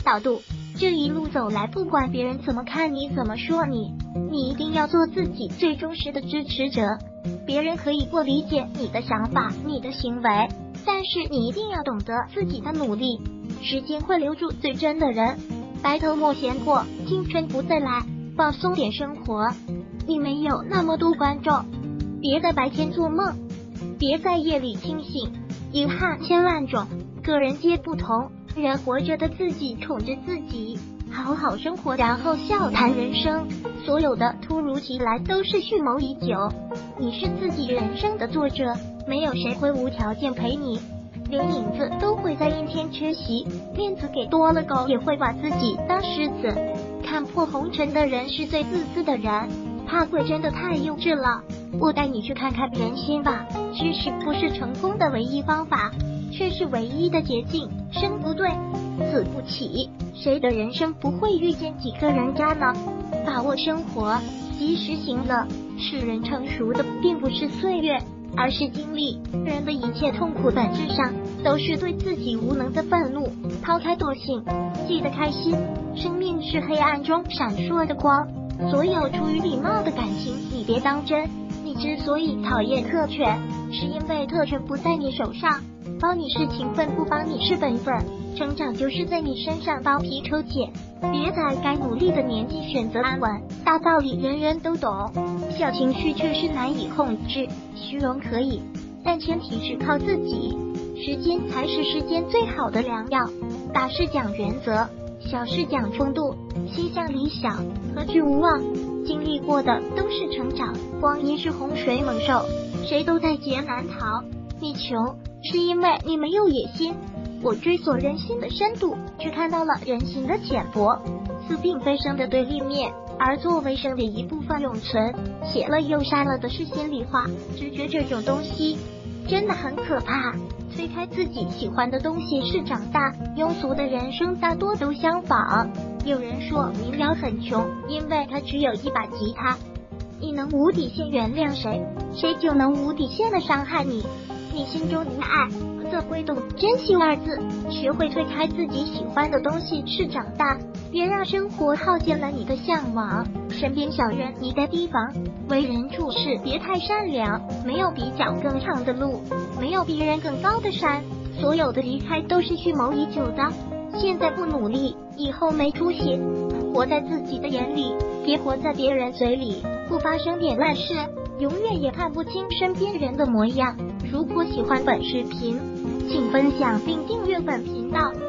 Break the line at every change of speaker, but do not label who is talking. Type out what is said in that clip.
导读：这一路走来，不管别人怎么看你，怎么说你，你一定要做自己最忠实的支持者。别人可以不理解你的想法、你的行为，但是你一定要懂得自己的努力。时间会留住最真的人。白头莫闲过，青春不再来，放松点生活。你没有那么多观众，别在白天做梦，别在夜里清醒。遗憾千万种，个人皆不同，人活着的自己宠着自己，好好生活，然后笑谈人生。所有的突如其来都是蓄谋已久，你是自己人生的作者，没有谁会无条件陪你，连影子都会在阴天缺席，面子给多了，狗也会把自己当狮子。看破红尘的人是最自私的人，怕鬼真的太幼稚了。我带你去看看人心吧，知识不是成功的唯一方法，却是唯一的捷径。生不对，死不起，谁的人生不会遇见几个人渣呢？把握生活，及时行乐。使人成熟的并不是岁月，而是经历。人的一切痛苦本质上都是对自己无能的愤怒。抛开惰性，记得开心。生命是黑暗中闪烁的光，所有出于礼貌的感情你别当真。你之所以讨厌特权，是因为特权不在你手上。帮你是情分，不帮你是本分。成长就是在你身上剥皮抽茧，别在该努力的年纪选择安稳。大道理人人都懂，小情绪却是难以控制。虚荣可以，但前提是靠自己。时间才是世间最好的良药。大事讲原则，小事讲风度。心向理想，何惧无望？经历过的都是成长。光阴是洪水猛兽，谁都在劫难逃。你穷是因为你没有野心。我追索人心的深度，却看到了人心的浅薄。死并非生的对立面，而作为生的一部分永存。写了又删了的是心里话。直觉这种东西真的很可怕，推开自己喜欢的东西是长大。庸俗的人生大多都相仿。有人说民谣很穷，因为他只有一把吉他。你能无底线原谅谁，谁就能无底线的伤害你。你心中的爱则会懂珍惜二字。学会推开自己喜欢的东西是长大。别让生活耗尽了你的向往。身边小人你该提防。为人处事别太善良。没有比脚更长的路，没有比人更高的山。所有的离开都是蓄谋已久的。现在不努力，以后没出息。活在自己的眼里，别活在别人嘴里。不发生点烂事，永远也看不清身边人的模样。如果喜欢本视频，请分享并订阅本频道。